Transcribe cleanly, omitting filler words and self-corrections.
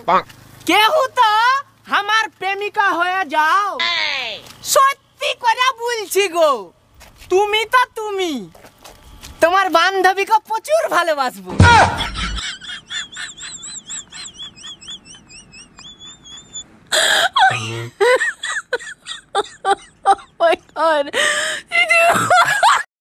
কেহু তো আমার প্রেমিকা হয়ে যাও। সত্যি করে বলছি গো, তুমি তো তুমি, তোমার বান্ধবীকে প্রচুর ভালোবাসবো।